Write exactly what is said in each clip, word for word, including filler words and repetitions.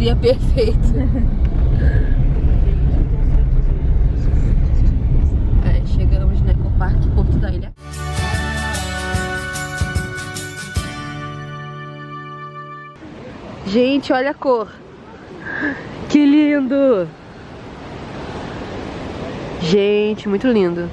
dia perfeito. É, chegamos no Ecoparque Porto da Ilha. Gente, olha a cor. Que lindo! Gente, muito lindo.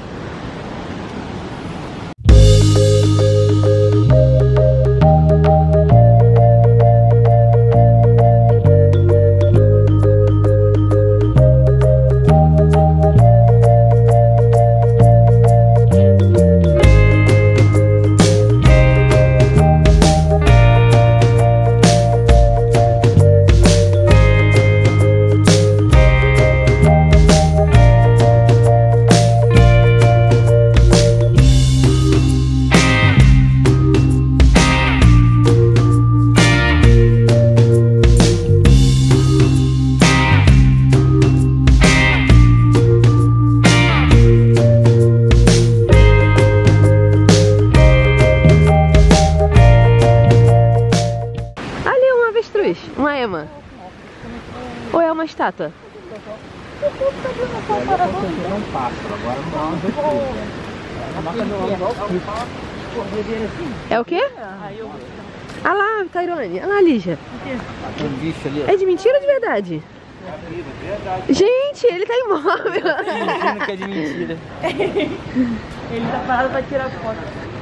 Uma ema. Ou é uma estátua? É o quê? Ah lá, Tairone. Ah lá, Lígia. É de mentira ou de verdade? Gente, ele tá imóvel. Fingindo que é de mentira. Ele tá parado pra tirar foto.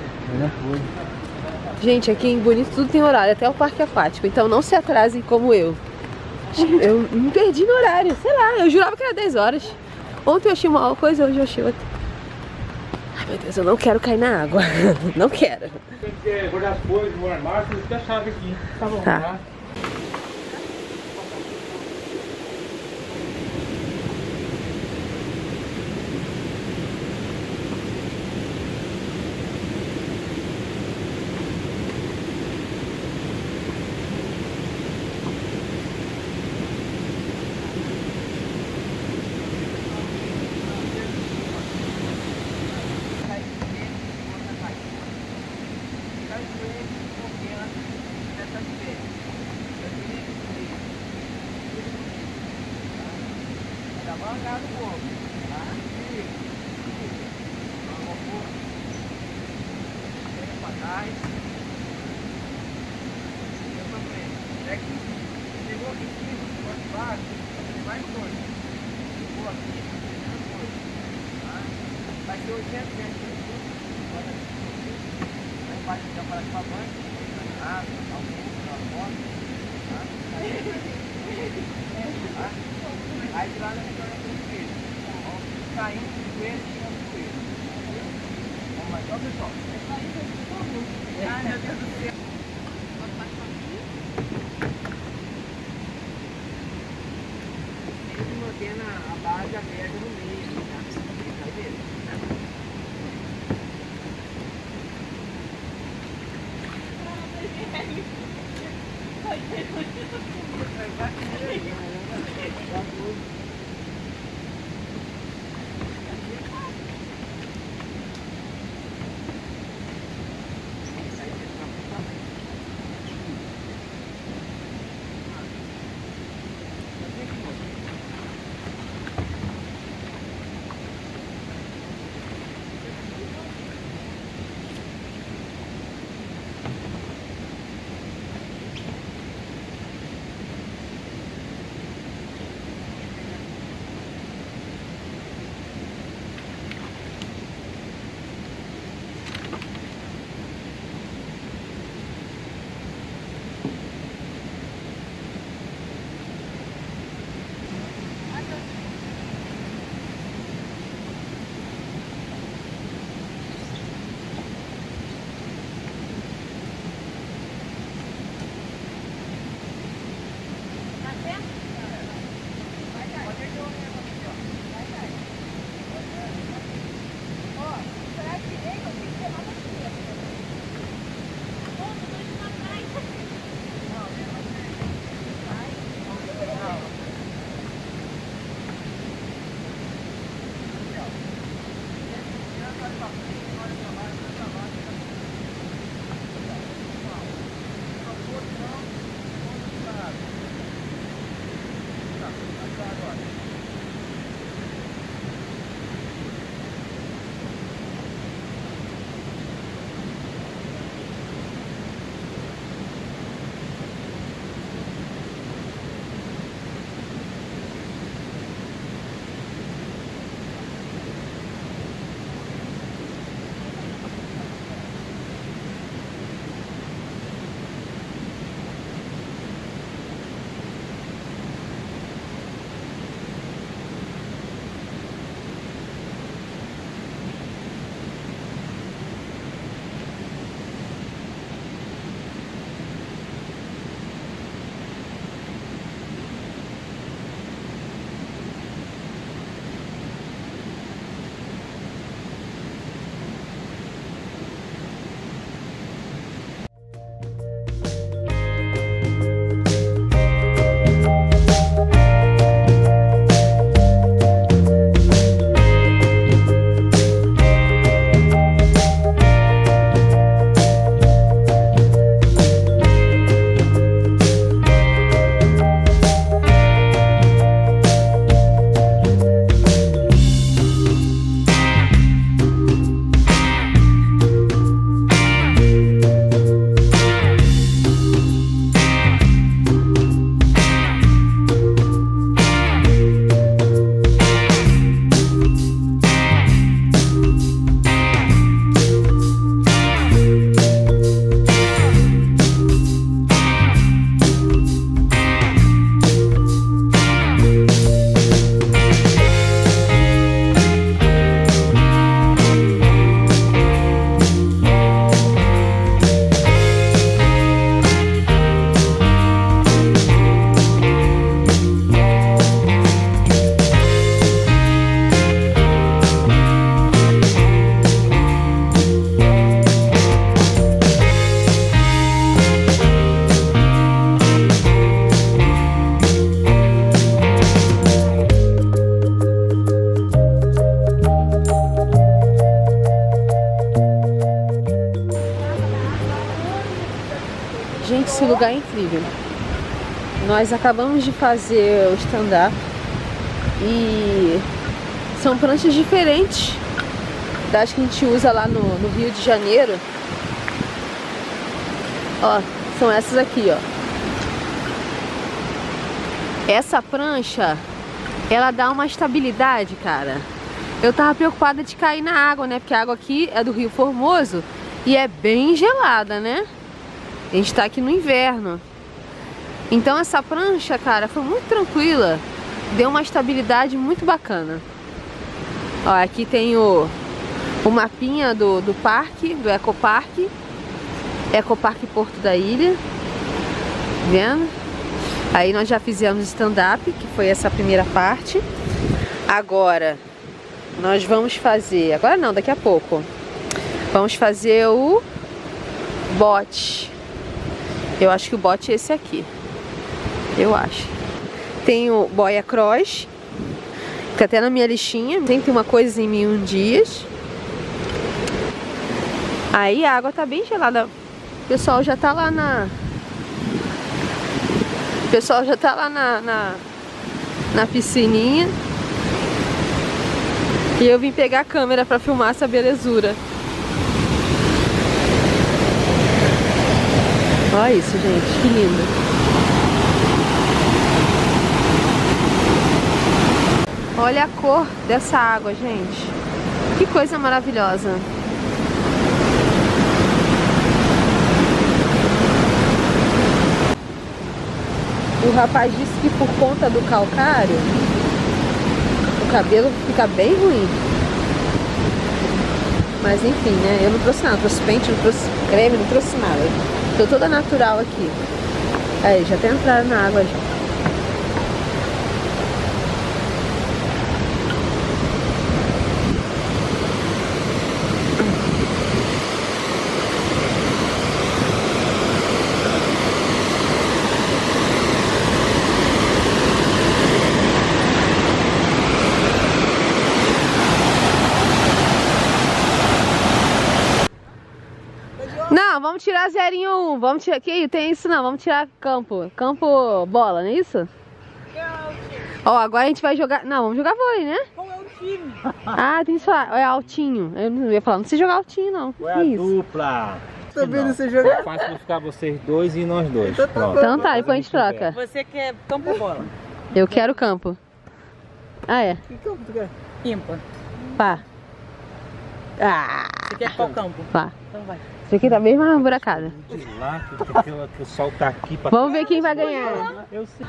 Gente, aqui em Bonito tudo tem horário, até o parque aquático. Então não se atrasem como eu. Eu me perdi no horário, sei lá, eu jurava que era dez horas. Ontem eu achei uma coisa, hoje eu achei outra. Ai meu Deus, eu não quero cair na água. Não quero. Tem que guardar as coisas no armário, você tem a chave aqui. Tá bom, tá. Tá? Vai ser oitocentos metros. Aí embaixo já para a mãe, a almoço, a moto. Aí de lá na retorna com o joelho. Caindo do joelho, chegando no joelho. Vamos lá, ó pessoal. Ai meu Deus do céu. Ele mantendo a base aberta no meio, tá? Vai ver. lugar incrível. Nós acabamos de fazer o stand-up e são pranchas diferentes das que a gente usa lá no, no Rio de Janeiro. Ó, são essas aqui, ó. Essa prancha, ela dá uma estabilidade, cara. Eu tava preocupada de cair na água, né? Porque a água aqui é do Rio Formoso e é bem gelada, né? A gente tá aqui no inverno. Então essa prancha, cara, foi muito tranquila. Deu uma estabilidade muito bacana. Ó, aqui tem o, o mapinha do, do parque, do Ecoparque. Ecoparque Porto da Ilha. Vendo? Aí nós já fizemos stand-up, que foi essa primeira parte. Agora nós vamos fazer... Agora não, daqui a pouco. Vamos fazer o bote. Eu acho que o bote é esse aqui. Eu acho. Tem o boia cross, que até na minha listinha. Tem que ter uma coisa em mil um dias. Aí a água tá bem gelada. O pessoal já tá lá na... O pessoal já tá lá na, na, na piscininha. E eu vim pegar a câmera pra filmar essa belezura. Olha isso, gente, que lindo. Olha a cor dessa água, gente. Que coisa maravilhosa. O rapaz disse que por conta do calcário, o cabelo fica bem ruim. Mas enfim, né? Eu não trouxe nada, não trouxe pente, não trouxe creme, não trouxe nada. Tô toda natural aqui. Aí, já até entraram na água já. Não, vamos tirar zerinho um. Vamos tirar. Que tem isso não, vamos tirar campo. Campo bola, não é isso? Ó, agora a gente vai jogar. Não, vamos jogar vôlei, né? Qual é o time? Ah, tem isso lá. É altinho. Eu não ia falar, não precisa jogar altinho, não. Qual é a isso? dupla? Tô vendo você jogar. É fácil ficar vocês dois e nós dois. Pronto. Então tá, depois a gente troca. Você quer campo ou bola? Eu quero campo. Ah, é? Que campo tu quer? Ímpar. Pá. Ah, Você quer qual campo? pá. Então vai. Isso aqui tá bem mais buracada. De lá, que, que, que, que o sol tá aqui pra... Vamos ver quem vai ganhar. Eu sei.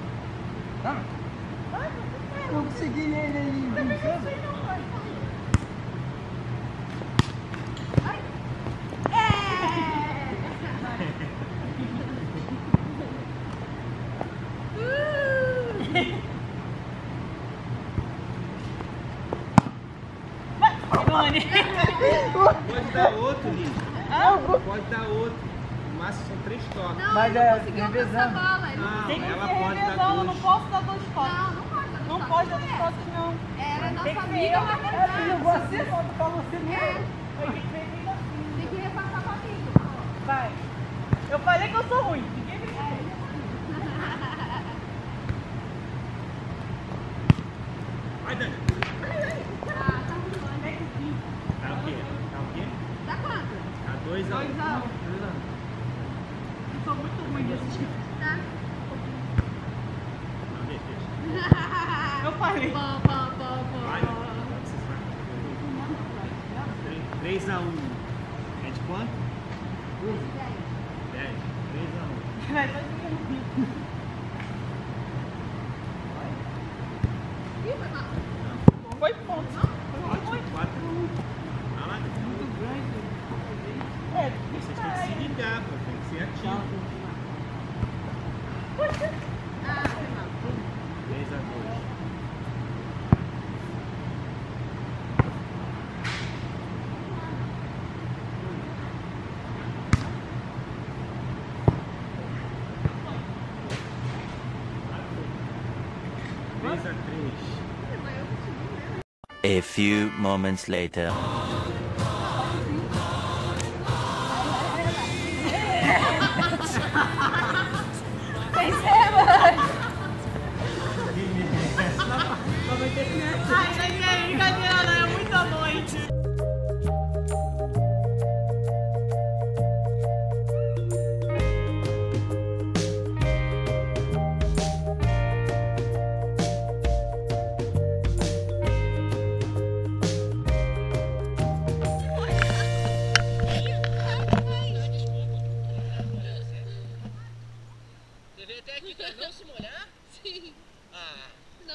Não consegui nem ele aí. Pode dar outro, Liz. Pode dar outro. No máximo são três toques. Mas é revezando. Não, Tem que ela ser pode dar revezão, eu dois. não posso dar dois toques. Não, não pode dar dois toques, não. Ela é Tem nossa que amiga, ser mas eu. não Eu vou assim, volto pra você mesmo. Tem que ser bem assim. tem que repassar pra mim. Vai. Eu falei que eu sou ruim. Ninguém me diz. Vai, Dani. Tá o quê? Tá o quê? Tá quanto? Tá dois a um. Dois a um. Eu sou muito ruim desse tipo. Tá? Não, deixa, deixa. Eu falei. Pó, pó, pó, Vai, pó. vai que você sabe. três a um. É de quanto? dez. três a um. Vai, tá de Ih, foi mal. Foi ponto. Ótimo, quatro a um. Vai lá. É, Vocês têm que se ligar, pô. Tem que ser ativo. Ah, foi mal. três a dois. três a três. A few moments later.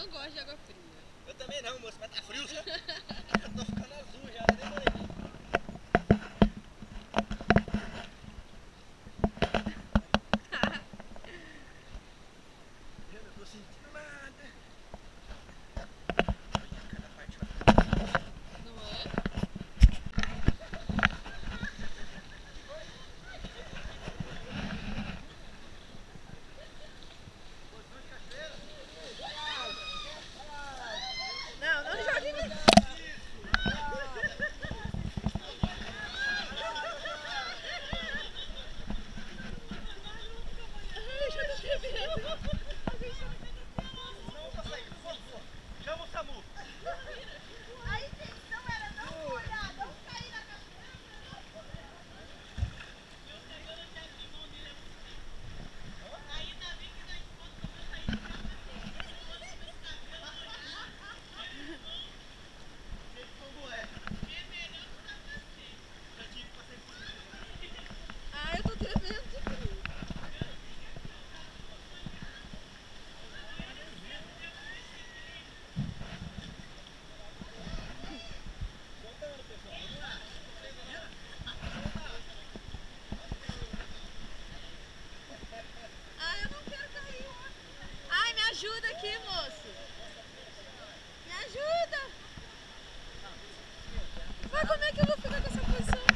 não gosto de água fria. Eu também não, moço, mas tá frio já. Eu tô ficando azul já, nem morei. Eu não tô sentindo nada. Cada parte vai. Não é? Não, não jogue em mim. Chama o Samu. A intenção era não molhar, não cair na cachoeira. Ah, eu tô tremendo de frio. Ah, eu não quero cair. Ai, me ajuda aqui, moço. Me ajuda. Mas como é que eu vou ficar com essa posição?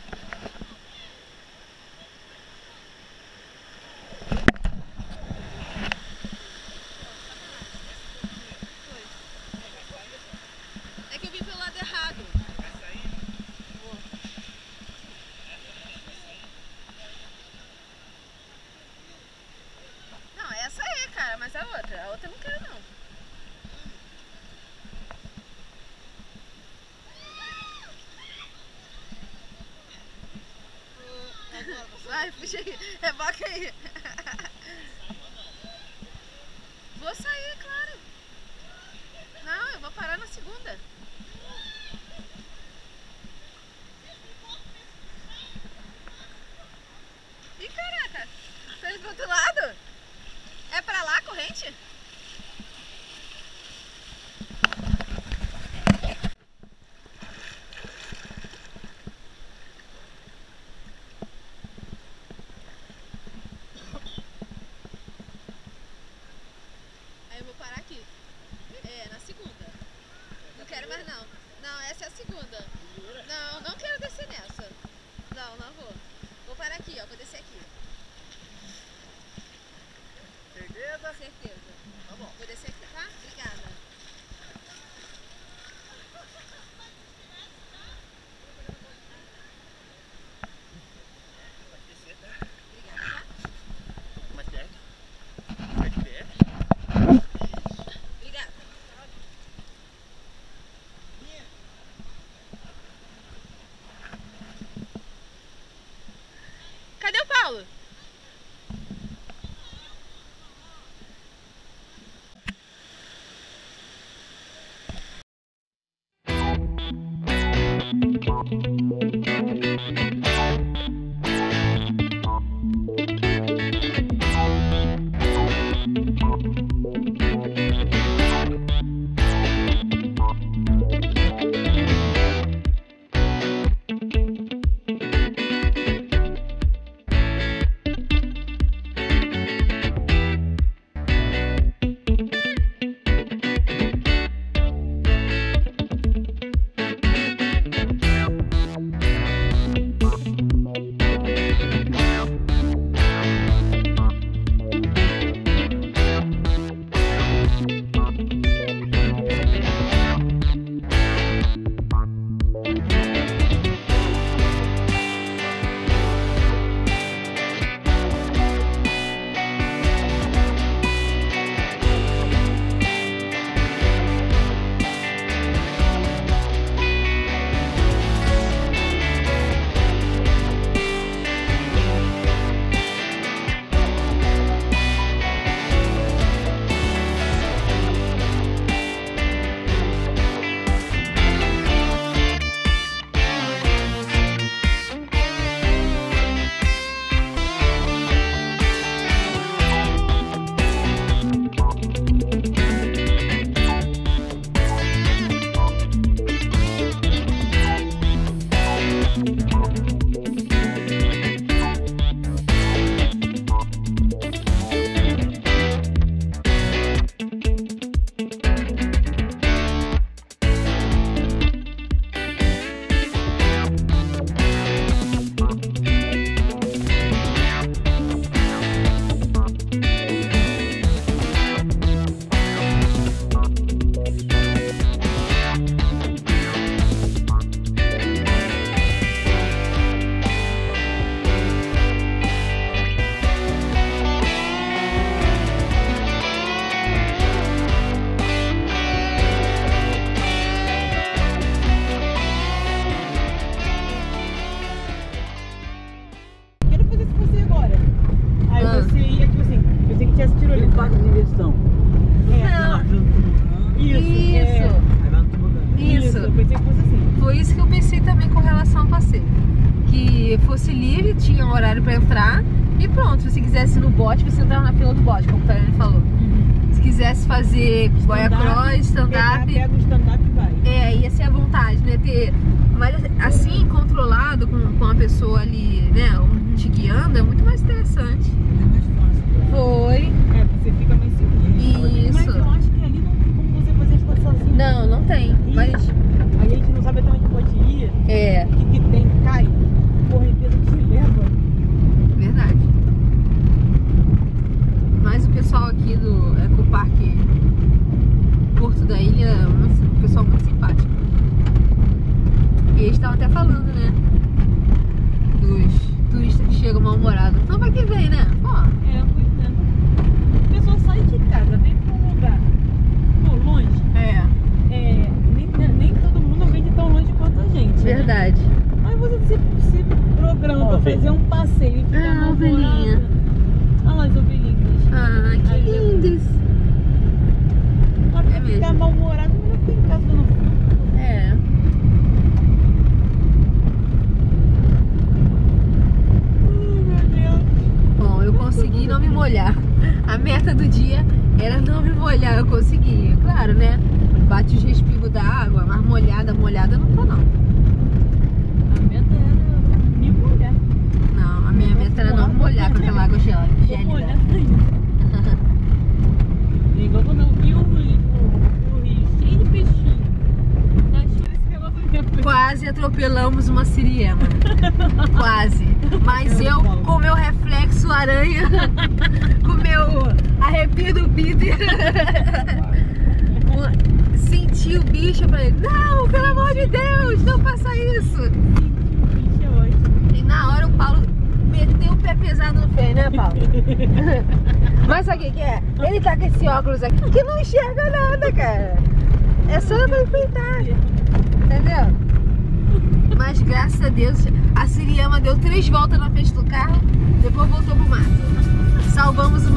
É que eu vim pelo lado errado. Não, essa aí, cara, mas a outra. A outra eu não quero, não. Vai, puxa aí. Reboca aí. Vou sair, claro. Não, eu vou parar na segunda. Ih, caraca. Tá indo pro outro lado? É pra lá a corrente? Aí eu vou parar aqui. É, na segunda. Não quero mais não. Não, essa é a segunda. Não, não quero descer nessa. Não, não vou. Vou parar aqui, ó. Vou descer aqui. Certeza? Certeza. Tá bom. Vou descer aqui, tá? Obrigada. Vai descer, tá? Obrigada, tá? Mais perto. Mais perto. Obrigada. Cadê o Paulo? fosse livre, tinha um horário pra entrar e pronto. Se você quisesse ir no bote, você entrava na fila do bote, como o Tayane falou. Se quisesse fazer boia cross, stand-up, Pega o stand-up e vai. é, ia ser à vontade, não ia ter. Mas assim, controlado com, com a pessoa ali, né, um te guiando, é muito mais interessante. É mais fácil. Foi. É, você fica mais seguro. Isso. Mas eu acho que ali não tem como você fazer as coisas sozinho. Não, não tem. Mas Aí a gente não sabe até onde pode ir, é, o que, que tem, cai, correnteza te leva. verdade. Mas o pessoal aqui do Ecoparque Porto da Ilha é um pessoal muito simpático. E eles estavam até falando, né? Dos turistas que chegam mal-humorados. Então vai que vem, né? Ó, É, pois é. A pessoa sai de casa, vem pra um lugar pô, longe. é, É, nem, nem todo mundo vem de tão longe quanto a gente. né? verdade. Aí você se, se programa pra fazer um passeio e ficar Ah, na ovelhinha. Olha lá as ovelhinhas. Ah, que Aí, lindos. Pra É ficar mesmo. mal-humorado, não fica em casa no frio. É. Ai, meu Deus. Bom, eu consegui não me molhar. A meta do dia era não me molhar, eu consegui. Claro, né? Bate os respingos da água, mas molhada, molhada não tô não. A meta era me molhar. Não, a minha meta era não me molhar com aquela água gel- Vou gélida. molhar ainda. Igual quando eu vi o rio, o rio cheio de peixinho. Achei esse negócio na minha frente. Quase atropelamos uma siriema. Quase. Mas eu, com meu reflexo aranha, com meu arrepio do Peter, senti o bicho, eu falei, não, pelo amor de Deus, não faça isso. Bicho é ótimo. E na hora o Paulo meteu o pé pesado no freio, né, Paulo? Mas sabe o que que é? Ele tá com esse óculos aqui que não enxerga nada, cara. É só pra enfrentar, entendeu? Mas graças a Deus, a siriema deu três voltas na frente do carro, depois voltou pro mato. Salvamos o